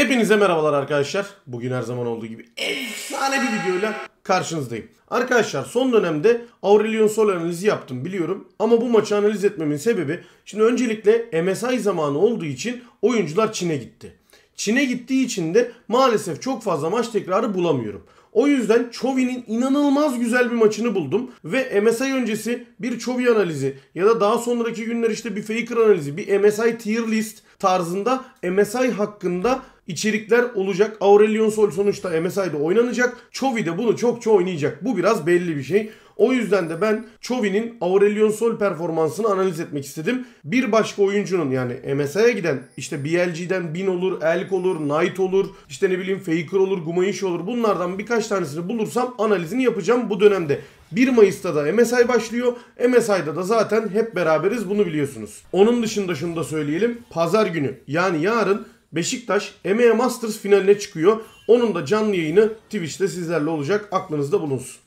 Hepinize merhabalar arkadaşlar. Bugün her zaman olduğu gibi efsane bir videoyla karşınızdayım. Arkadaşlar son dönemde Aurelion Sol analizi yaptım biliyorum. Ama bu maçı analiz etmemin sebebi şimdi öncelikle MSI zamanı olduğu için oyuncular Çin'e gitti. Çin'e gittiği için de maalesef çok fazla maç tekrarı bulamıyorum. O yüzden Chovy'nin inanılmaz güzel bir maçını buldum. Ve MSI öncesi bir Chovy analizi ya da daha sonraki günler işte bir Faker analizi, bir MSI tier list tarzında MSI hakkında içerikler olacak. Aurelion Sol sonuçta MSI'de oynanacak. Chovy de bunu çokça oynayacak. Bu biraz belli bir şey. O yüzden de ben Chovy'nin Aurelion Sol performansını analiz etmek istedim. Bir başka oyuncunun yani MSI'ye giden işte BLG'den Bin olur, Elk olur, Knight olur, işte ne bileyim Faker olur, Gumayushi olur. Bunlardan birkaç tanesini bulursam analizini yapacağım bu dönemde. 1 Mayıs'ta da MSI başlıyor. MSI'da da zaten hep beraberiz, bunu biliyorsunuz. Onun dışında şunu da söyleyelim. Pazar günü yani yarın Beşiktaş EMEA Masters finaline çıkıyor. Onun da canlı yayını Twitch'te sizlerle olacak. Aklınızda bulunsun.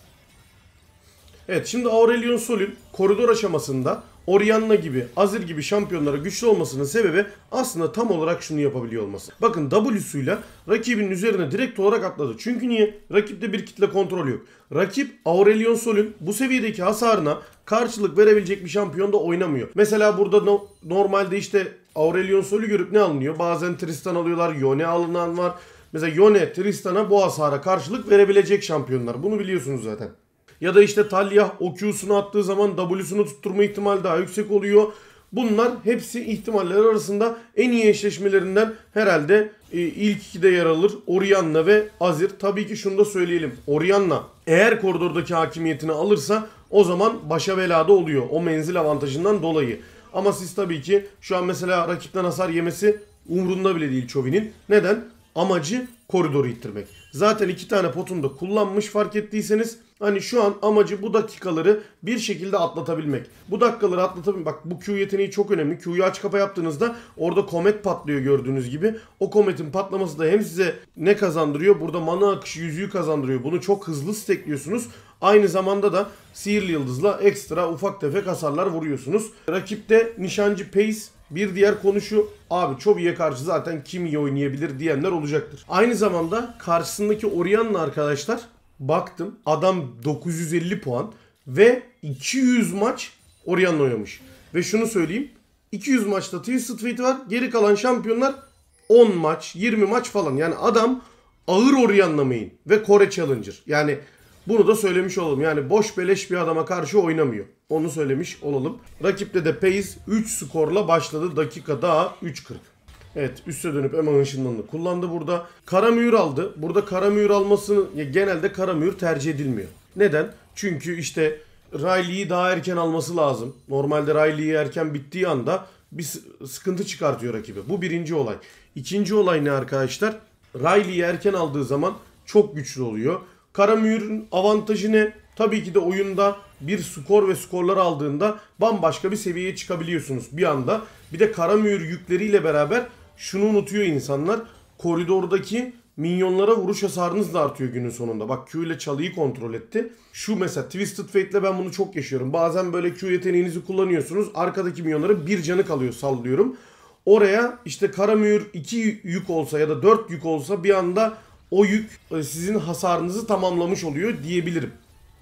Evet, şimdi Aurelion Sol'ün koridor aşamasında Orianna gibi, Azir gibi şampiyonlara güçlü olmasının sebebi aslında tam olarak şunu yapabiliyor olması. Bakın W'suyla rakibinin üzerine direkt olarak atladı. Çünkü niye? Rakipte bir kitle kontrol yok. Rakip Aurelion Sol'ün bu seviyedeki hasarına karşılık verebilecek bir şampiyon da oynamıyor. Mesela burada normalde işte Aurelion Sol'ü görüp ne alınıyor? Bazen Tristan alıyorlar, Yone alınan var. Mesela Yone, Tristan'a bu hasara karşılık verebilecek şampiyonlar. Bunu biliyorsunuz zaten. Ya da işte Talia o Q'sunu attığı zaman W'sunu tutturma ihtimali daha yüksek oluyor. Bunlar hepsi ihtimaller arasında en iyi eşleşmelerinden herhalde ilk 2'de yer alır. Orianna ve Azir. Tabii ki şunu da söyleyelim. Orianna eğer koridordaki hakimiyetini alırsa o zaman başa belada oluyor. O menzil avantajından dolayı. Ama siz tabii ki şu an mesela rakipten hasar yemesi umrunda bile değil Chovy'nin. Neden? Amacı koridoru ittirmek. Zaten 2 tane potunu da kullanmış fark ettiyseniz. Hani şu an amacı bu dakikaları bir şekilde atlatabilmek. Bu dakikaları atlatabilmek. Bak bu Q yeteneği çok önemli. Q'yu aç kapa yaptığınızda orada komet patlıyor gördüğünüz gibi. O kometin patlaması da hem size ne kazandırıyor? Burada mana akışı yüzüğü kazandırıyor. Bunu çok hızlı stackliyorsunuz. Aynı zamanda da sihirli yıldızla ekstra ufak tefek hasarlar vuruyorsunuz. Rakipte nişancı Pace. Bir diğer konu şu, abi Chovy'ye karşı zaten kim iyi oynayabilir diyenler olacaktır. Aynı zamanda karşısındaki Orianna arkadaşlar, baktım adam 950 puan ve 200 maç Orianna oynamış. Ve şunu söyleyeyim, 200 maçta Twisted Fate var, geri kalan şampiyonlar 10 maç 20 maç falan. Yani adam ağır Orianna main ve Kore Challenger. Yani bunu da söylemiş olalım. Yani boş beleş bir adama karşı oynamıyor. Onu söylemiş olalım. Rakipte de Pace 3 skorla başladı. Dakika daha 3.40. Evet, üste dönüp hemen ışınlanını kullandı burada. Kara mühür aldı. Burada kara mühür almasını genelde kara mühür tercih edilmiyor. Neden? Çünkü işte Riley'yi daha erken alması lazım. Normalde Riley'yi erken bittiği anda bir sıkıntı çıkartıyor rakibi. Bu birinci olay. İkinci olay ne arkadaşlar? Riley'yi erken aldığı zaman çok güçlü oluyor. Kara mühürün avantajı ne? Tabii ki de oyunda bir skor ve skorlar aldığında bambaşka bir seviyeye çıkabiliyorsunuz bir anda. Bir de kara mühür yükleriyle beraber şunu unutuyor insanlar. Koridordaki minyonlara vuruş hasarınız da artıyor günün sonunda. Bak Q ile çalıyı kontrol etti. Şu mesela Twisted Fate ile ben bunu çok yaşıyorum. Bazen böyle Q yeteneğinizi kullanıyorsunuz. Arkadaki minyonlara bir canı kalıyor, sallıyorum. Oraya işte kara mühür 2 yük olsa ya da 4 yük olsa bir anda o yük sizin hasarınızı tamamlamış oluyor diyebilirim.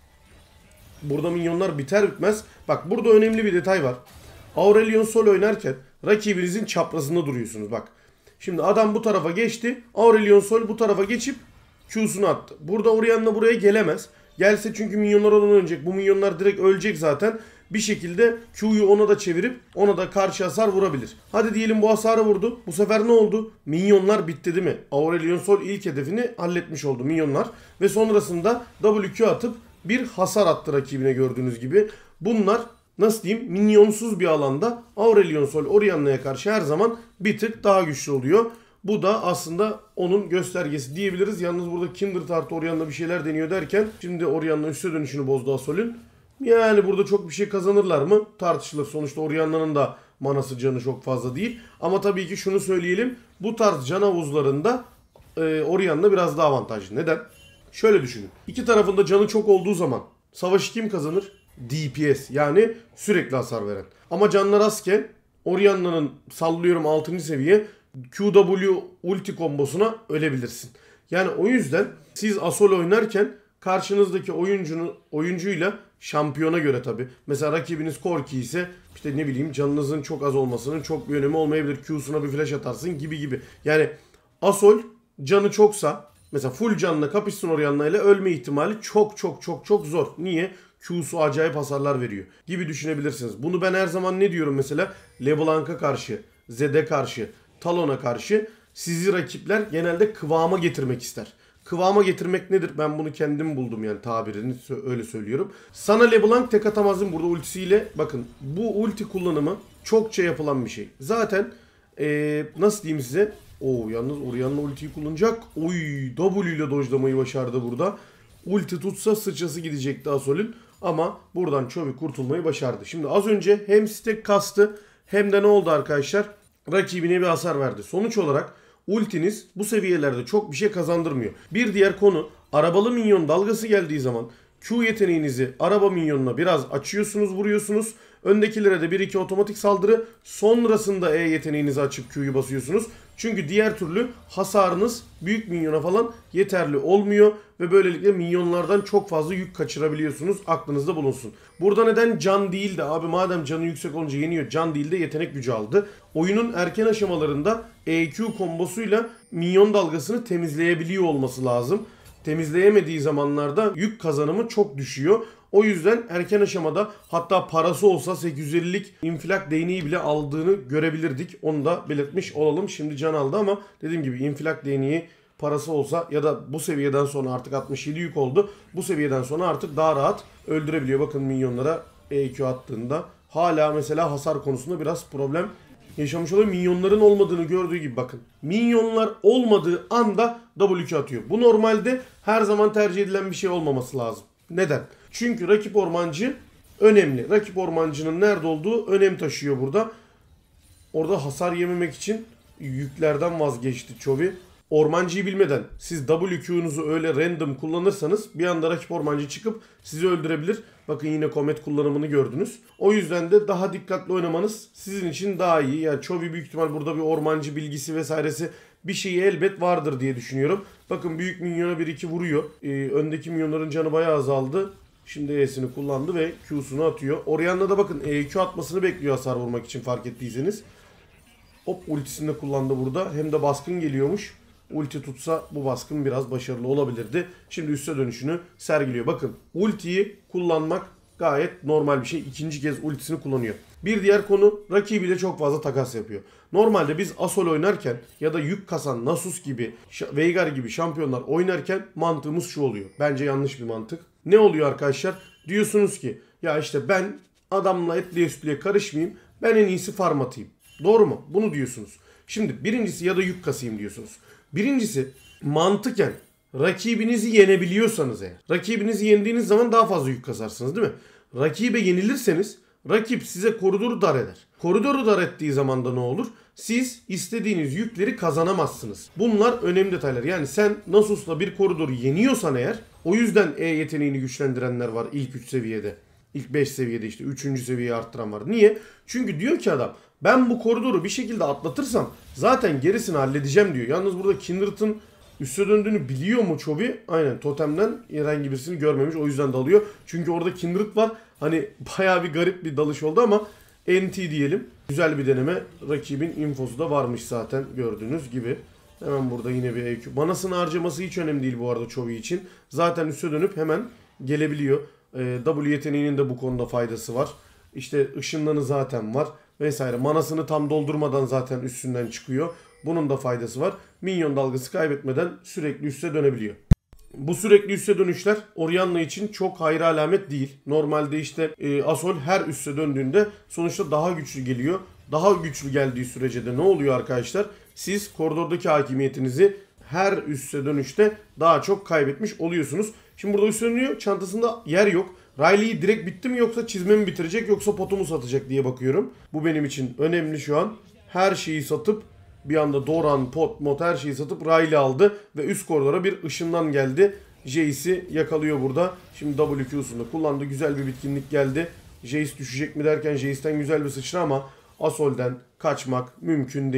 Burada minyonlar biter bitmez. Bak burada önemli bir detay var. Aurelion Sol oynarken rakibinizin çaprazında duruyorsunuz. Bak. Şimdi adam bu tarafa geçti. Aurelion Sol bu tarafa geçip Q'sunu attı. Burada Orianna buraya gelemez. Gelse çünkü minyonlar ondan ölecek. Bu minyonlar direkt ölecek zaten. Bir şekilde Q'yu ona da çevirip ona da karşı hasar vurabilir. Hadi diyelim bu hasarı vurdu. Bu sefer ne oldu? Minyonlar bitti değil mi? Aurelion Sol ilk hedefini halletmiş oldu minyonlar. Ve sonrasında WQ atıp bir hasar attı rakibine gördüğünüz gibi. Bunlar nasıl diyeyim minyonsuz bir alanda Aurelion Sol Orianna'ya karşı her zaman bir tık daha güçlü oluyor. Bu da aslında onun göstergesi diyebiliriz. Yalnız burada Kindred artı Orianna bir şeyler deniyor derken şimdi Orianna üste dönüşünü bozdu Asol'ün. Yani burada çok bir şey kazanırlar mı? Tartışılır. Sonuçta Orianna'nın da manası canı çok fazla değil. Ama tabii ki şunu söyleyelim. Bu tarz can havuzlarında Orianna biraz daha avantajlı. Neden? Şöyle düşünün. İki tarafında canı çok olduğu zaman savaşı kim kazanır? DPS yani sürekli hasar veren. Ama canlar azken Orianna'nın sallıyorum 6. seviye QW ulti kombosuna ölebilirsin. Yani o yüzden siz Asol oynarken karşınızdaki oyuncuyla şampiyona göre tabi. Mesela rakibiniz Corki ise işte ne bileyim canınızın çok az olmasının çok bir önemi olmayabilir. Q'suna bir flash atarsın gibi gibi. Yani Asol canı çoksa mesela full canla kapışsın Orianna ile ölme ihtimali çok zor. Niye? Q'su acayip hasarlar veriyor gibi düşünebilirsiniz. Bunu ben her zaman ne diyorum mesela? LeBlanc'a karşı, Zed'e karşı, Talon'a karşı sizi rakipler genelde kıvama getirmek ister. Kıvama getirmek nedir? Ben bunu kendim buldum yani tabirini öyle söylüyorum. Sana LeBlanc tek atamazdım burada ultisiyle. Bakın bu ulti kullanımı çokça yapılan bir şey. Zaten nasıl diyeyim size? Yalnız Orianna ultiyi kullanacak. W ile dojlamayı başardı burada. Ulti tutsa sıçrası gidecekti Asol'ün. Ama buradan Chovy kurtulmayı başardı. Şimdi az önce hem stack kastı hem de ne oldu arkadaşlar? Rakibine bir hasar verdi. Sonuç olarak ultiniz bu seviyelerde çok bir şey kazandırmıyor. Bir diğer konu arabalı minyon dalgası geldiği zaman Q yeteneğinizi araba minyonuna biraz açıyorsunuz, vuruyorsunuz. Öndekilere de 1-2 otomatik saldırı. Sonrasında E yeteneğinizi açıp Q'yu basıyorsunuz. Çünkü diğer türlü hasarınız büyük minyona falan yeterli olmuyor. Ve böylelikle minyonlardan çok fazla yük kaçırabiliyorsunuz. Aklınızda bulunsun. Burada neden can değil de abi madem canı yüksek olunca yeniyor. Can değil de yetenek gücü aldı. Oyunun erken aşamalarında EQ kombosuyla minyon dalgasını temizleyebiliyor olması lazım. Temizleyemediği zamanlarda yük kazanımı çok düşüyor. O yüzden erken aşamada hatta parası olsa 850'lik infilak değneği bile aldığını görebilirdik. Onu da belirtmiş olalım. Şimdi can aldı ama dediğim gibi infilak değneği parası olsa ya da bu seviyeden sonra artık 67 yük oldu. Bu seviyeden sonra artık daha rahat öldürebiliyor. Bakın minyonlara EQ attığında hala mesela hasar konusunda biraz problem yaşamış oluyor. Minyonların olmadığını gördüğü gibi bakın. Minyonlar olmadığı anda WQ atıyor. Bu normalde her zaman tercih edilen bir şey olmaması lazım. Neden? Çünkü rakip ormancı önemli. Rakip ormancının nerede olduğu önem taşıyor burada. Orada hasar yememek için yüklerden vazgeçti Chovy. Ormancıyı bilmeden siz WQ'nuzu öyle random kullanırsanız bir anda rakip ormancı çıkıp sizi öldürebilir. Bakın yine Comet kullanımını gördünüz. O yüzden de daha dikkatli oynamanız sizin için daha iyi. Yani Chovy büyük ihtimal burada bir ormancı bilgisi vesairesi bir şeyi elbet vardır diye düşünüyorum. Bakın büyük minyona 1-2 vuruyor. Öndeki minyonların canı bayağı azaldı. Şimdi E'sini kullandı ve Q'sunu atıyor. Orianna da bakın EQ atmasını bekliyor hasar vurmak için fark ettiyseniz. Hop ultisini de kullandı burada. Hem de baskın geliyormuş. Ulti tutsa bu baskın biraz başarılı olabilirdi. Şimdi üste dönüşünü sergiliyor. Bakın ultiyi kullanmak gayet normal bir şey. İkinci kez ultisini kullanıyor. Bir diğer konu rakibiyle çok fazla takas yapıyor. Normalde biz Asol oynarken ya da yük kasan Nasus gibi, Veigar gibi şampiyonlar oynarken mantığımız şu oluyor. Bence yanlış bir mantık. Ne oluyor arkadaşlar? Diyorsunuz ki ya işte ben adamla etliye sütlüye karışmayayım. Ben en iyisi farm atayım. Doğru mu? Bunu diyorsunuz. Şimdi birincisi ya da yük kasayım diyorsunuz. Birincisi mantıken rakibinizi yenebiliyorsanız eğer. Rakibinizi yendiğiniz zaman daha fazla yük kasarsınız değil mi? Rakibe yenilirseniz rakip size koridoru dar eder. Koridoru dar ettiği zaman da ne olur? Siz istediğiniz yükleri kazanamazsınız. Bunlar önemli detaylar. Yani sen Nasus'la bir koridoru yeniyorsan eğer o yüzden E yeteneğini güçlendirenler var ilk 3 seviyede. İlk 5 seviyede işte 3. seviyeyi arttıran var. Niye? Çünkü diyor ki adam ben bu koridoru bir şekilde atlatırsam zaten gerisini halledeceğim diyor. Yalnız burada Kindred'ın üste döndüğünü biliyor mu Chovy? Aynen totemden herhangi birisini görmemiş o yüzden dalıyor. Çünkü orada Kindred var. Hani bayağı bir garip bir dalış oldu ama NT diyelim. Güzel bir deneme. Rakibin infosu da varmış zaten gördüğünüz gibi. Hemen burada yine bir EQ. Manasını harcaması hiç önemli değil bu arada Chovy için. Zaten üste dönüp hemen gelebiliyor. W yeteneğinin de bu konuda faydası var. İşte ışınlanı zaten var vesaire. Manasını tam doldurmadan zaten üstünden çıkıyor. Bunun da faydası var. Minyon dalgası kaybetmeden sürekli üste dönebiliyor. Bu sürekli üste dönüşler Orianna için çok hayra alamet değil. Normalde işte Asol her üste döndüğünde sonuçta daha güçlü geliyor. Daha güçlü geldiği sürece de ne oluyor arkadaşlar? Siz koridordaki hakimiyetinizi her üste dönüşte daha çok kaybetmiş oluyorsunuz. Şimdi burada üste dönüyor. Çantasında yer yok. Riley'i direkt bitti mi yoksa çizme mi bitirecek yoksa potu mu satacak diye bakıyorum. Bu benim için önemli şu an. Her şeyi satıp bir anda Doran, pot, mot her şeyi satıp Riley aldı. Ve üst koridora bir ışından geldi. Jace'i yakalıyor burada. Şimdi WQ'sunu kullandı. Güzel bir bitkinlik geldi. Jace düşecek mi derken Jace'ten güzel bir sıçra ama Asol'den kaçmak mümkün değil.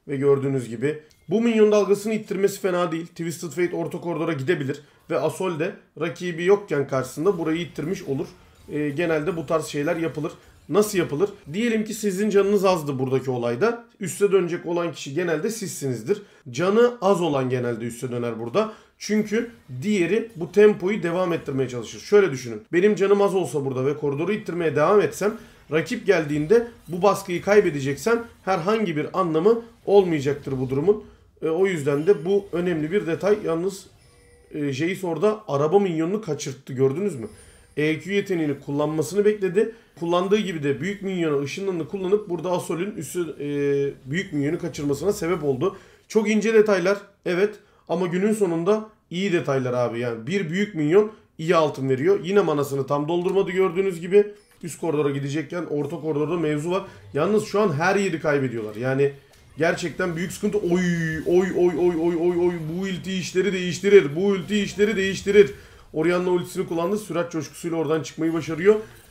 Ve gördüğünüz gibi bu minyon dalgasını ittirmesi fena değil. Twisted Fate orta koridora gidebilir. Ve Asol de rakibi yokken karşısında burayı ittirmiş olur. Genelde bu tarz şeyler yapılır. Nasıl yapılır? Diyelim ki sizin canınız azdı buradaki olayda. Üste dönecek olan kişi genelde sizsinizdir. Canı az olan genelde üste döner burada. Çünkü diğeri bu tempoyu devam ettirmeye çalışır. Şöyle düşünün. Benim canım az olsa burada ve koridoru ittirmeye devam etsem, rakip geldiğinde bu baskıyı kaybedeceksem herhangi bir anlamı olmayacaktır bu durumun. O yüzden de bu önemli bir detay. Yalnız Jace orada araba minyonunu kaçırttı, gördünüz mü? EQ yeteneğini kullanmasını bekledi. Kullandığı gibi de büyük minyonu ışınlarını kullanıp burada Asol'ün büyük minyonu kaçırmasına sebep oldu. Çok ince detaylar evet, ama günün sonunda iyi detaylar abi. Yani bir büyük minyon iyi altın veriyor. Yine manasını tam doldurmadı gördüğünüz gibi. Üst koridora gidecekken orta koridorda mevzu var. Yalnız şu an her yeri kaybediyorlar. Yani gerçekten büyük sıkıntı. Oy oy oy oy oy oy oy, bu ulti işleri değiştirir. Bu ulti işleri değiştirir. Orianna ultisini kullandı. Sürat coşkusuyla oradan çıkmayı başarıyor.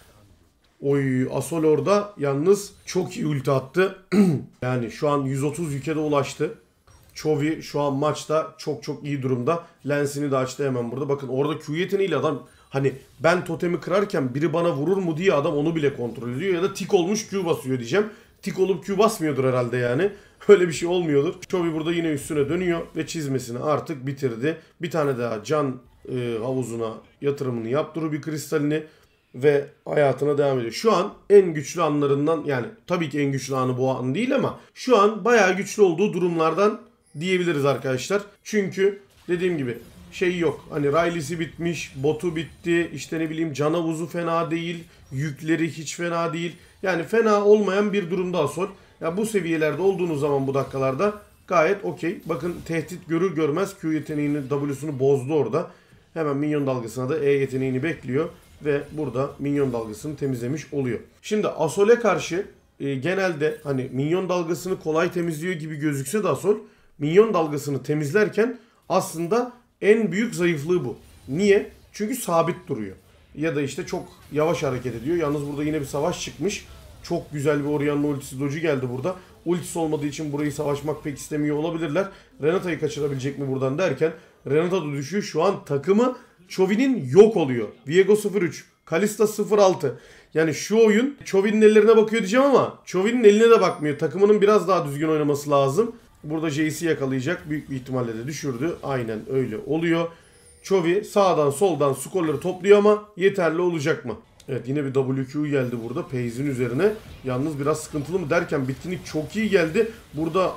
Oy, Asol orada yalnız çok iyi ulti attı. Yani şu an 130 yüke de ulaştı. Chovy şu an maçta çok çok iyi durumda. Lensini de açtı hemen burada. Bakın orada Q yeteneğiyle adam, hani ben totemi kırarken biri bana vurur mu diye adam onu bile kontrol ediyor. Ya da tik olmuş Q basıyor diyeceğim. Tik olup Q basmıyordur herhalde yani. Öyle bir şey olmuyordur. Chovy burada yine üstüne dönüyor ve çizmesini artık bitirdi. Bir tane daha can havuzuna yatırımını yaptı Ruby kristalini ve hayatına devam ediyor. Şu an en güçlü anlarından, yani tabii ki en güçlü anı bu an değil ama şu an bayağı güçlü olduğu durumlardan diyebiliriz arkadaşlar. Çünkü dediğim gibi şey yok. Hani Riley'si bitmiş, botu bitti, işte ne bileyim can havuzu fena değil, yükleri hiç fena değil. Yani fena olmayan bir durumda Asol. Ya bu seviyelerde olduğunuz zaman bu dakikalarda gayet okey. Bakın tehdit görür görmez Q yeteneğini, W'sunu bozdu orada. Hemen minyon dalgasına da E yeteneğini bekliyor. Ve burada minyon dalgasını temizlemiş oluyor. Şimdi Asol'e karşı genelde hani minyon dalgasını kolay temizliyor gibi gözükse de Asol, minyon dalgasını temizlerken aslında en büyük zayıflığı bu. Niye? Çünkü sabit duruyor. Ya da işte çok yavaş hareket ediyor. Yalnız burada yine bir savaş çıkmış. Çok güzel bir Orianna ultisi doju geldi burada. Ultisi olmadığı için burayı savaşmak pek istemiyor olabilirler. Renata'yı kaçırabilecek mi buradan derken Renata da düşüyor. Şu an takımı Chovy'nin yok oluyor. Viego 03, Kalista 06. Yani şu oyun Chovy'nin ellerine bakıyor diyeceğim ama Chovy'nin eline de bakmıyor. Takımının biraz daha düzgün oynaması lazım. Burada Jace'i yakalayacak. Büyük bir ihtimalle de düşürdü. Aynen öyle oluyor. Chovy sağdan soldan skorları topluyor ama yeterli olacak mı? Evet, yine bir WQ geldi burada Paze'in üzerine. Yalnız biraz sıkıntılı mı derken bitkinlik çok iyi geldi. Burada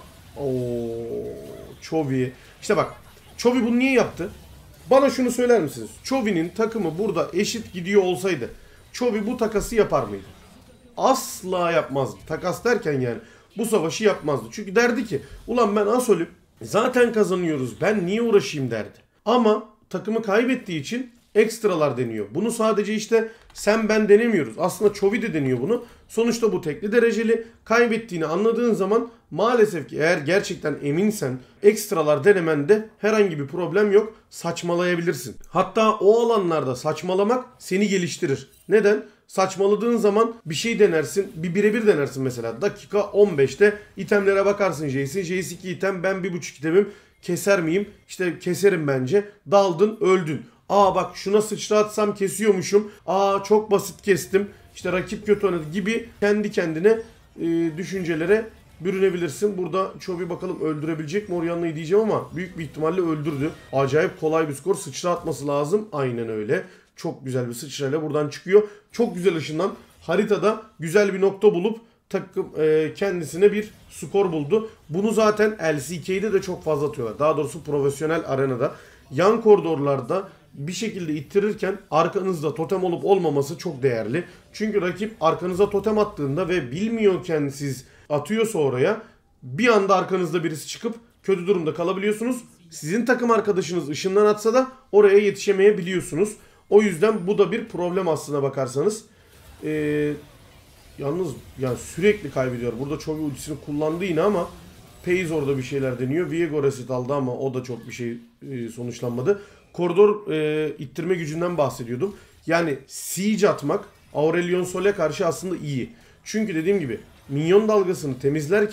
Chovy. İşte bak, Chovy bunu niye yaptı? Bana şunu söyler misiniz? Chovy'nin takımı burada eşit gidiyor olsaydı Chovy bu takası yapar mıydı? Asla yapmazdı. Takas derken yani bu savaşı yapmazdı. Çünkü derdi ki ulan ben Asol'üm, zaten kazanıyoruz, ben niye uğraşayım derdi. Ama takımı kaybettiği için ekstralar deniyor. Bunu sadece işte sen ben denemiyoruz. Aslında Chovy de deniyor bunu. Sonuçta bu tekli dereceli. Kaybettiğini anladığın zaman maalesef ki eğer gerçekten eminsen ekstralar denemende herhangi bir problem yok. Saçmalayabilirsin. Hatta o alanlarda saçmalamak seni geliştirir. Neden? Saçmaladığın zaman bir şey denersin. Bir birebir denersin mesela. Dakika 15'te itemlere bakarsın Jace'in. Jace 2 item, ben 1.5 itemim. Keser miyim? İşte keserim bence. Daldın, öldün. Aa bak şuna sıçratsam kesiyormuşum. Aa çok basit kestim. İşte rakip kötü oynadı gibi kendi kendine düşüncelere bürünebilirsin. Burada Chovy bakalım öldürebilecek mi Orianna'yı diyeceğim ama büyük bir ihtimalle öldürdü. Acayip kolay bir skor. Sıçra atması lazım. Aynen öyle. Çok güzel bir sıçrayla buradan çıkıyor. Çok güzel ışından haritada güzel bir nokta bulup takım kendisine bir skor buldu. Bunu zaten LCK'de de çok fazla atıyorlar. Daha doğrusu profesyonel arenada. Yan koridorlarda bir şekilde ittirirken arkanızda totem olup olmaması çok değerli. Çünkü rakip arkanıza totem attığında ve bilmiyorken siz atıyorsa oraya bir anda arkanızda birisi çıkıp kötü durumda kalabiliyorsunuz. Sizin takım arkadaşınız ışından atsa da oraya yetişemeyebiliyorsunuz. O yüzden bu da bir problem aslına bakarsanız. Yalnız yani sürekli kaybediyor. Burada Chovy ultisini kullandı yine ama Paze orada bir şeyler deniyor. Viego reset aldı ama o da çok bir şey sonuçlanmadı. Koridor ittirme gücünden bahsediyordum. Yani siege atmak Aurelion Sol'e karşı aslında iyi. Çünkü dediğim gibi minyon dalgasını temizlerken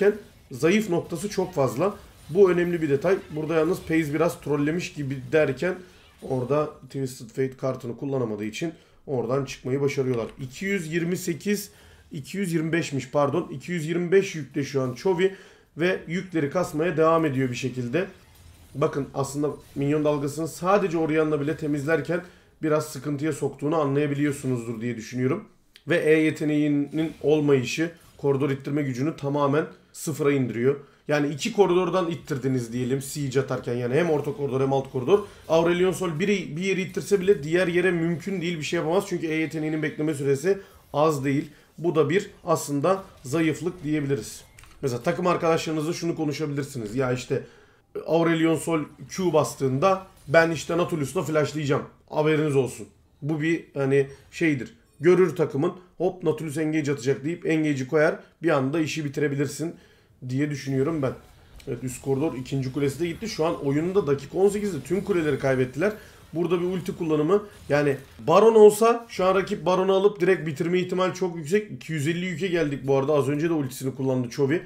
zayıf noktası çok fazla. Bu önemli bir detay. Burada yalnız Paze biraz trollemiş gibi derken orada Twisted Fate kartını kullanamadığı için oradan çıkmayı başarıyorlar. 225'miş pardon. 225 yükte şu an Chovy ve yükleri kasmaya devam ediyor bir şekilde. Bakın aslında minyon dalgasını sadece Orianna bile temizlerken biraz sıkıntıya soktuğunu anlayabiliyorsunuzdur diye düşünüyorum. Ve E yeteneğinin olmayışı koridor ittirme gücünü tamamen sıfıra indiriyor. Yani iki koridordan ittirdiniz diyelim siege atarken, yani hem orta koridor hem alt koridor. Aurelion Sol bir yeri ittirse bile diğer yere mümkün değil, bir şey yapamaz. Çünkü E yeteneğinin bekleme süresi az değil. Bu da bir aslında zayıflık diyebiliriz. Mesela takım arkadaşlarınızla şunu konuşabilirsiniz. Ya işte Aurelion Sol Q bastığında ben işte Nautilus'la flashlayacağım. Haberiniz olsun. Bu bir hani şeydir. Görür takımın, hop Nautilus engage atacak deyip engage'i koyar. Bir anda işi bitirebilirsin diye düşünüyorum ben. Evet, üst koridor ikinci kulesi de gitti. Şu an oyununda dakika 18'de tüm kuleleri kaybettiler. Burada bir ulti kullanımı, yani Baron olsa şu an rakip Baron'u alıp direkt bitirme ihtimali çok yüksek. 250 yüke geldik bu arada. Az önce de ultisini kullandı Chovy.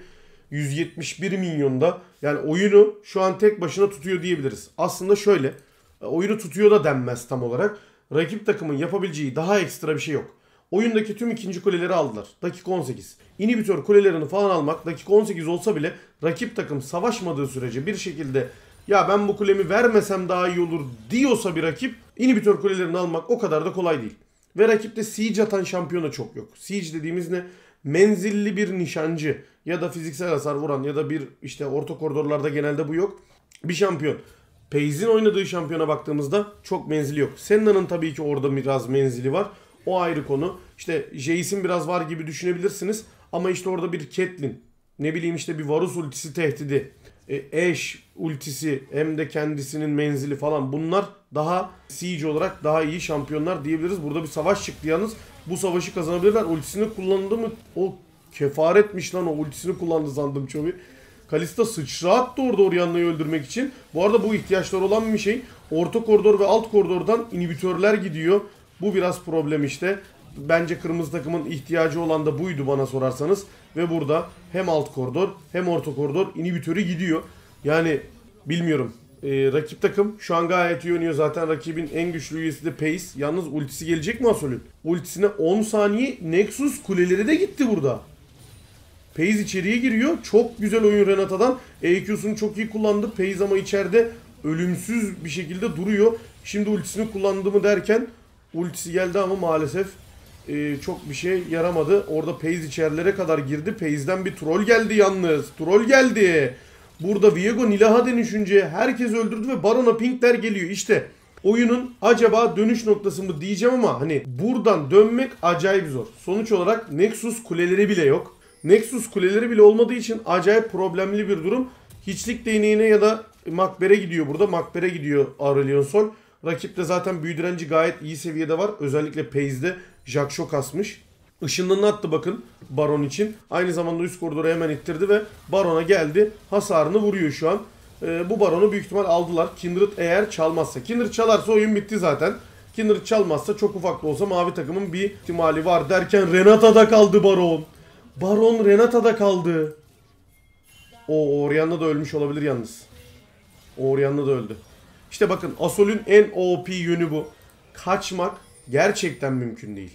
171 milyonda. Yani oyunu şu an tek başına tutuyor diyebiliriz. Aslında şöyle, oyunu tutuyor da denmez tam olarak. Rakip takımın yapabileceği daha ekstra bir şey yok. Oyundaki tüm ikinci kuleleri aldılar. Dakika 18. İnhibitör kulelerini falan almak dakika 18 olsa bile rakip takım savaşmadığı sürece bir şekilde ya ben bu kulemi vermesem daha iyi olur diyorsa bir rakip, inhibitör kulelerini almak o kadar da kolay değil. Ve rakipte siege atan şampiyona çok yok. Siege dediğimiz ne? Menzilli bir nişancı ya da fiziksel hasar vuran ya da bir işte orta koridorlarda genelde bu yok. Bir şampiyon. Paze'in oynadığı şampiyona baktığımızda çok menzili yok. Senna'nın tabii ki orada biraz menzili var. O ayrı konu. İşte Jace'in biraz var gibi düşünebilirsiniz. Ama işte orada bir Caitlyn, ne bileyim işte bir Varus ultisi tehdidi, Ashe ultisi, hem de kendisinin menzili falan, bunlar daha siege olarak daha iyi şampiyonlar diyebiliriz. Burada bir savaş çıktı yalnız. Bu savaşı kazanabilirler. Ultisini kullandı mı? O kefaretmiş lan, o ultisini kullandı sandım Chovy. Kalista sıçra attı orada Orianna'yı öldürmek için. Bu arada bu ihtiyaçları olan bir şey. Orta koridor ve alt koridordan inhibitörler gidiyor. Bu biraz problem işte. Bence kırmızı takımın ihtiyacı olan da buydu bana sorarsanız. Ve burada hem alt koridor hem orta koridor inhibitörü gidiyor. Yani bilmiyorum. Rakip takım şu an gayet iyi oynuyor. Zaten rakibin en güçlü üyesi de Pace. Yalnız ultisi gelecek mi Asol'ün? Ultisine 10 saniye Nexus kuleleri de gitti burada. Pace içeriye giriyor. Çok güzel oyun Renata'dan. EQ'sunu çok iyi kullandı. Pace ama içeride ölümsüz bir şekilde duruyor. Şimdi ultisini kullandı mı derken ultisi geldi ama maalesef çok bir şey yaramadı. Orada Pace içerilere kadar girdi. Pace'den bir troll geldi yalnız. Troll geldi. Burada Viego Nilah'a dönüşünce herkes öldürdü ve Baron'a pinkler geliyor. İşte oyunun acaba dönüş noktası mı diyeceğim ama hani buradan dönmek acayip zor. Sonuç olarak Nexus kuleleri bile yok. Nexus kuleleri bile olmadığı için acayip problemli bir durum. Hiçlik değneğine ya da Makber'e gidiyor burada. Makber'e gidiyor Aurelion Sol. Rakipte zaten büyü direnci gayet iyi seviyede var. Özellikle Paze'de Jaxo kasmış. Işınlarını attı bakın Baron için. Aynı zamanda üst koridoru hemen ittirdi ve Baron'a geldi. Hasarını vuruyor şu an. Bu Baron'u büyük ihtimal aldılar. Kindred eğer çalmazsa. Kindred çalarsa oyun bitti zaten. Kindred çalmazsa çok ufak da olsa mavi takımın bir ihtimali var derken Renata'da kaldı Baron. Baron Renata'da kaldı. O Orianna da ölmüş olabilir yalnız. Orianna da öldü. İşte bakın Asol'ün en OP yönü bu. Kaçmak gerçekten mümkün değil.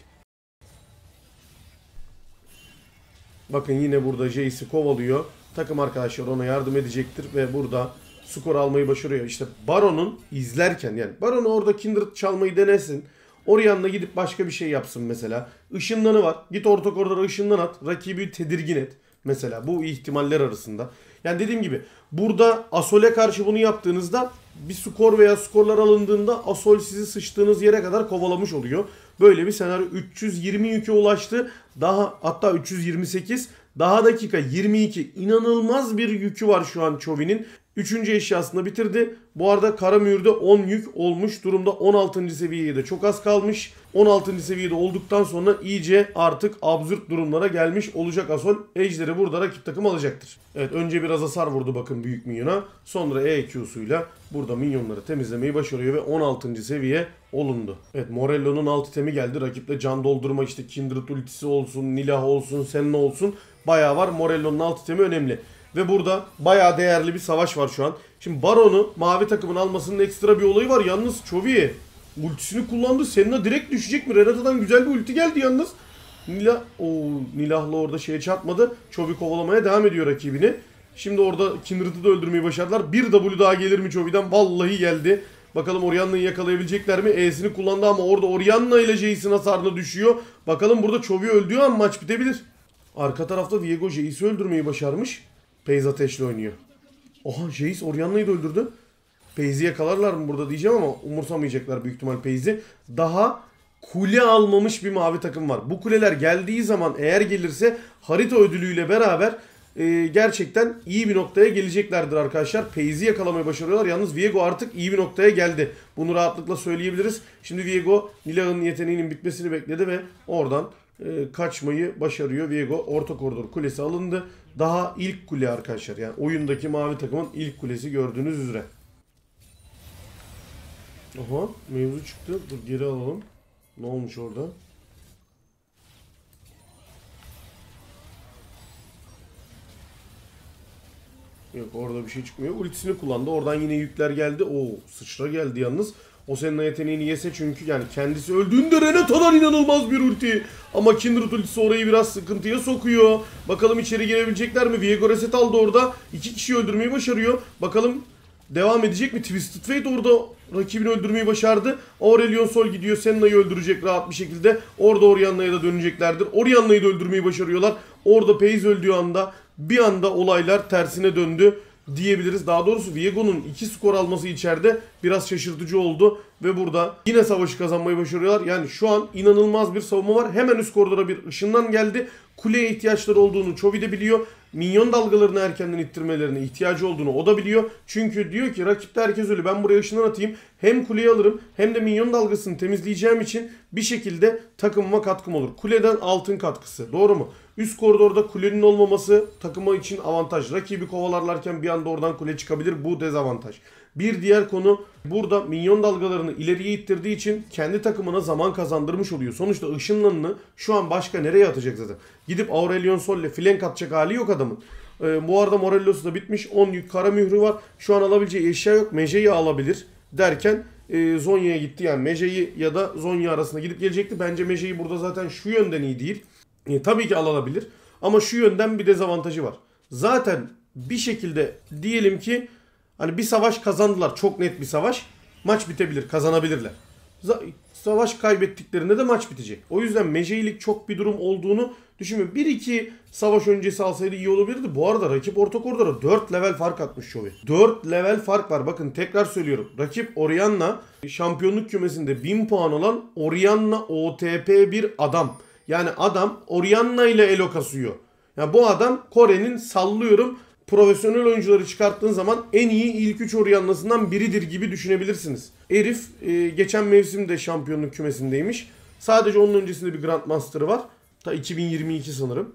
Bakın yine burada Jace'i kovalıyor. Takım arkadaşlar ona yardım edecektir ve burada skor almayı başarıyor. İşte Baron'un izlerken, yani Baron orada Kindred çalmayı denesin. Orianna gidip başka bir şey yapsın mesela. Işınlanı var. Git orta koridora ışınlan at. Rakibi tedirgin et. Mesela bu ihtimaller arasında. Yani dediğim gibi burada Asol'e karşı bunu yaptığınızda bir skor veya skorlar alındığında Asol sizi sıçtığınız yere kadar kovalamış oluyor. Böyle bir senaryo. 320 yüke ulaştı. Daha hatta 328. Daha dakika 22. İnanılmaz bir yükü var şu an Chovy'nin. 3. eşyasını bitirdi. Bu arada Karamür'de 10 yük olmuş durumda. 16. seviyeye de çok az kalmış. 16. seviyede olduktan sonra iyice artık absürt durumlara gelmiş olacak Asol. Ejder'i burada rakip takım alacaktır. Evet, önce biraz hasar vurdu bakın büyük minyona. Sonra EQ'suyla burada minyonları temizlemeyi başarıyor ve 16. seviye olundu. Evet, Morello'nun alt itemi geldi. Rakiple can doldurma, işte Kindred ultisi olsun, Nilah olsun, Senna olsun. Bayağı var. Morello'nun alt itemi önemli. Ve burada bayağı değerli bir savaş var şu an. Şimdi Baron'u mavi takımın almasının ekstra bir olayı var. Yalnız Chovy ultisini kullandı. Senna direkt düşecek mi? Renata'dan güzel bir ulti geldi yalnız. Nilah'la orada şeye çarpmadı. Chovy kovalamaya devam ediyor rakibini. Şimdi orada Kindred'ı da öldürmeyi başardılar. Bir W daha gelir mi Chovy'den? Vallahi geldi. Bakalım Orianna'yı yakalayabilecekler mi? E'sini kullandı ama orada Orianna ile Jace'in hasarına düşüyor. Bakalım burada Chovy öldüğü an maç bitebilir. Arka tarafta Viego Jace'i öldürmeyi başarmış. Paze ateşle oynuyor. Oha, Jace Orianna'yı da öldürdü. Paze'i yakalarlar mı burada diyeceğim ama umursamayacaklar büyük ihtimal Paze'i. Daha kule almamış bir mavi takım var. Bu kuleler geldiği zaman, eğer gelirse, harita ödülüyle beraber gerçekten iyi bir noktaya geleceklerdir arkadaşlar. Paze'i yakalamayı başarıyorlar. Yalnız Viego artık iyi bir noktaya geldi. Bunu rahatlıkla söyleyebiliriz. Şimdi Viego Nilah'ın yeteneğinin bitmesini bekledi ve oradan kaçmayı başarıyor. Viego orta koridor kulesi alındı. Daha ilk kule arkadaşlar. Yani oyundaki mavi takımın ilk kulesi gördüğünüz üzere. Aha, mevzu çıktı. Dur geri alalım. Ne olmuş orada? Yok, orada bir şey çıkmıyor. Ultisini kullandı. Oradan yine yükler geldi. Oo, sıçra geldi yalnız. O senin yeteneğini yese, çünkü yani kendisi öldüğünde Renata'dan inanılmaz bir ulti. Ama Kindred ultisi orayı biraz sıkıntıya sokuyor. Bakalım içeri girebilecekler mi? Viego reset aldı orada. 2 kişiyi öldürmeyi başarıyor. Bakalım devam edecek mi? Twisted Fate orada rakibini öldürmeyi başardı. Aurelion Sol gidiyor. Senna'yı öldürecek rahat bir şekilde. Orada Orianna'ya da döneceklerdir. Orianna'yı da öldürmeyi başarıyorlar. Orada Paze öldüğü anda bir anda olaylar tersine döndü diyebiliriz. Daha doğrusu Viego'nun 2 skor alması içeride biraz şaşırtıcı oldu. Ve burada yine savaşı kazanmayı başarıyorlar. Yani şu an inanılmaz bir savunma var. Hemen üst koridora bir ışından geldi. Kuleye ihtiyaçları olduğunu Chovy de biliyor. Minyon dalgalarını erkenden ittirmelerine ihtiyacı olduğunu o da biliyor. Çünkü diyor ki rakipte herkes ölü. Ben buraya ışından atayım. Hem kuleyi alırım hem de minyon dalgasını temizleyeceğim için bir şekilde takımıma katkım olur. Kuleden altın katkısı. Doğru mu? Üst koridorda kulenin olmaması takıma için avantaj. Rakibi kovalarlarken bir anda oradan kule çıkabilir. Bu dezavantaj. Bir diğer konu, burada minyon dalgalarını ileriye ittirdiği için kendi takımına zaman kazandırmış oluyor. Sonuçta ışınlanını şu an başka nereye atacak zaten? Gidip Aurelion Sol ile flank atacak hali yok adamın. Bu arada Morellos'u da bitmiş. 10 yük kara mührü var. Şu an alabileceği eşya yok. Meje'yi alabilir derken Zhonya'ya gitti. Yani Meje'yi ya da Zhonya arasında gidip gelecekti. Bence Meje'yi burada zaten şu yönden iyi değil. Tabii ki alabilir. Ama şu yönden bir dezavantajı var. Zaten bir şekilde diyelim ki hani bir savaş kazandılar. Çok net bir savaş. Maç bitebilir. Kazanabilirler. Savaş kaybettiklerinde de maç bitecek. O yüzden Meje'lik çok bir durum olduğunu düşünmüyorum. 1-2 savaş öncesi alsaydı iyi olabilirdi. Bu arada rakip orta koridora 4 level fark atmış Chovy. 4 level fark var. Bakın tekrar söylüyorum. Rakip Orianna, şampiyonluk kümesinde 1000 puan olan Orianna OTP bir adam. Yani adam Orianna ile elo kasıyor. Yani bu adam Kore'nin, sallıyorum, profesyonel oyuncuları çıkarttığın zaman en iyi ilk 3 Orianna'sından biridir gibi düşünebilirsiniz. Herif geçen mevsimde şampiyonluk kümesindeymiş. Sadece onun öncesinde bir Grandmaster'ı var. Ta 2022 sanırım.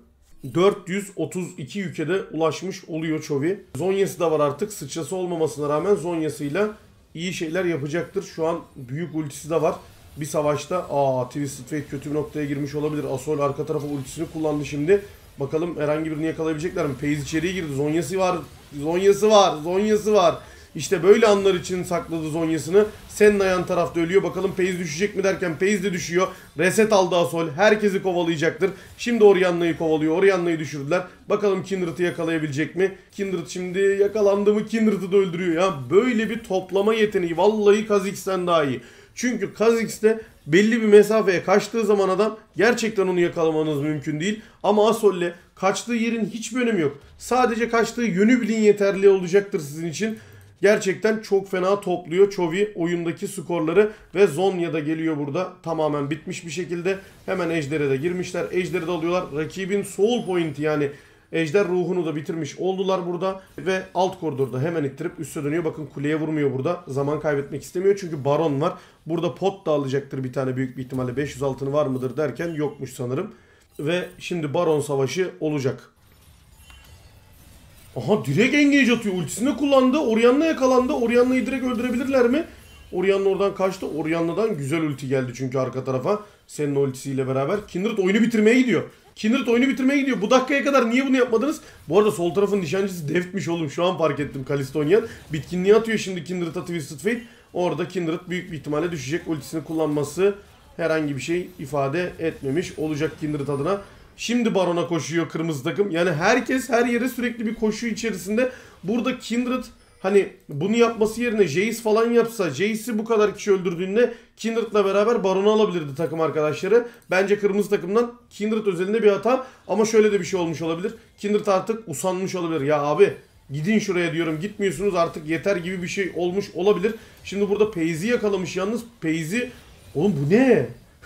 432 yüke de ulaşmış oluyor Chovy. Zhonya'sı da var artık. Sıçrası olmamasına rağmen Zhonya'sıyla iyi şeyler yapacaktır. Şu an büyük ultisi de var. Bir savaşta Twisted Fate kötü bir noktaya girmiş olabilir. Asol arka tarafa ultisini kullandı şimdi. Bakalım herhangi birini yakalayabilecekler mi? Paze içeriye girdi. Zhonya'sı var. Zhonya'sı var. İşte böyle anlar için sakladı Zhonya'sını. Senna yan tarafta ölüyor. Bakalım Paze düşecek mi derken Paze de düşüyor. Reset aldı Asol. Herkesi kovalayacaktır. Şimdi Orianna'yı kovalıyor. Orianna'yı düşürdüler. Bakalım Kindred'ı yakalayabilecek mi? Kindred şimdi yakalandı mı Kindred'ı da öldürüyor ya. Böyle bir toplama yeteneği. Vallahi Kha'Zix'ten daha iyi. Çünkü Kha'Zix'te belli bir mesafeye kaçtığı zaman adam gerçekten onu yakalamanız mümkün değil. Ama Asol'le kaçtığı yerin hiçbir önemi yok. Sadece kaçtığı yönü bilin yeterli olacaktır sizin için. Gerçekten çok fena topluyor Chovy oyundaki skorları ve Zhonya da geliyor burada. Tamamen bitmiş bir şekilde. Hemen Ejder'e de girmişler. Ejder'i de alıyorlar. Rakibin soul point'i, yani Ejder ruhunu da bitirmiş oldular burada. Ve alt koridorda hemen ittirip üste dönüyor. Bakın kuleye vurmuyor burada. Zaman kaybetmek istemiyor çünkü Baron var. Burada pot da alacaktır bir tane büyük bir ihtimalle. 500 altını var mıdır derken yokmuş sanırım. Ve şimdi Baron savaşı olacak. Aha, direkt engage atıyor. Ultisini kullandı. Orianna yakalandı. Orianna'yı direkt öldürebilirler mi? Orianna oradan kaçtı. Orianna'dan güzel ulti geldi çünkü arka tarafa. Senin ultisiyle beraber. Kindred oyunu bitirmeye gidiyor. Kindred oyunu bitirmeye gidiyor. Bu dakikaya kadar niye bunu yapmadınız? Bu arada sol tarafın nişancısı Deft'miş oğlum. Şu an fark ettim Kalista oynayan. Bitkinliği atıyor şimdi Kindred'a Twisted Fate. Orada Kindred büyük bir ihtimalle düşecek. Ultisini kullanması herhangi bir şey ifade etmemiş olacak Kindred adına. Şimdi Baron'a koşuyor kırmızı takım. Yani herkes her yere sürekli bir koşu içerisinde. Burada Kindred hani bunu yapması yerine Jace falan yapsa, Jace'i bu kadar kişi öldürdüğünde Kindred'la beraber Baron'u alabilirdi takım arkadaşları. Bence kırmızı takımdan Kindred özelinde bir hata ama şöyle de bir şey olmuş olabilir. Kindred artık usanmış olabilir. Ya abi gidin şuraya diyorum, gitmiyorsunuz artık yeter gibi bir şey olmuş olabilir. Şimdi burada Paze'i yakalamış yalnız. Paze'i oğlum bu ne?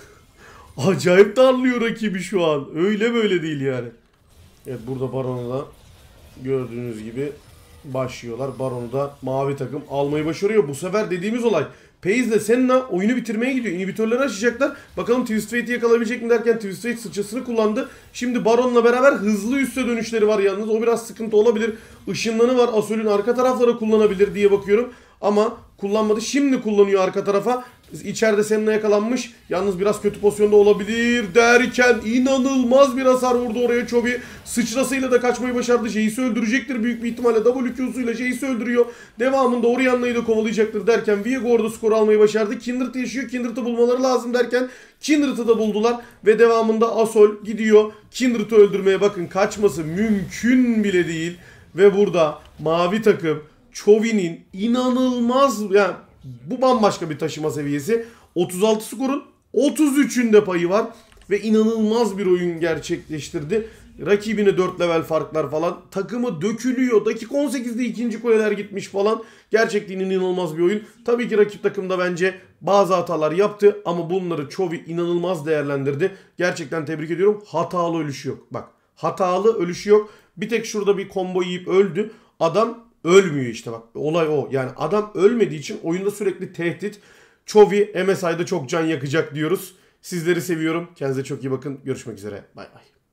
Acayip darlıyor rakibi şu an. Öyle böyle değil yani. Evet burada Baron'u da gördüğünüz gibi başlıyorlar. Baron'u da mavi takım almayı başarıyor. Bu sefer dediğimiz olay. Paze ile Senna oyunu bitirmeye gidiyor. İnhibitörleri açacaklar. Bakalım Twisted Fate'i yakalayabilecek mi derken Twisted Fate sıçrasını kullandı. Şimdi Baron'la beraber hızlı üste dönüşleri var yalnız. O biraz sıkıntı olabilir. Işınlanı var. Asol'ün arka taraflara kullanabilir diye bakıyorum. Ama kullanmadı. Şimdi kullanıyor arka tarafa. İçeride Senna yakalanmış. Yalnız biraz kötü pozisyonda olabilir derken inanılmaz bir hasar vurdu oraya Chovy. Sıçrasıyla da kaçmayı başardı. Jace'i öldürecektir büyük bir ihtimalle. WQ'suyla Jace'i öldürüyor. Devamında Orianna'yı da kovalayacaktır derken Viego orada skor almayı başardı. Kindred yaşıyor. Kindred'ı bulmaları lazım derken Kindred'ı da buldular. Ve devamında Asol gidiyor. Kindred'ı öldürmeye bakın kaçması mümkün bile değil. Ve burada mavi takım Chovy'nin inanılmaz yani bu bambaşka bir taşıma seviyesi. 36 skorun 33'ünde payı var. Ve inanılmaz bir oyun gerçekleştirdi. Rakibine 4 level farklar falan. Takımı dökülüyor. Dakika 18'de ikinci kuleler gitmiş falan. Gerçekten inanılmaz bir oyun. Tabii ki rakip takımda bence bazı hatalar yaptı. Ama bunları Chovy inanılmaz değerlendirdi. Gerçekten tebrik ediyorum. Hatalı ölüşü yok. Bak hatalı ölüşü yok. Bir tek şurada bir combo yiyip öldü. Adam ölmüyor işte bak. Olay o. Yani adam ölmediği için oyunda sürekli tehdit. Chovy MSI'da çok can yakacak diyoruz. Sizleri seviyorum. Kendinize çok iyi bakın. Görüşmek üzere. Bay bay.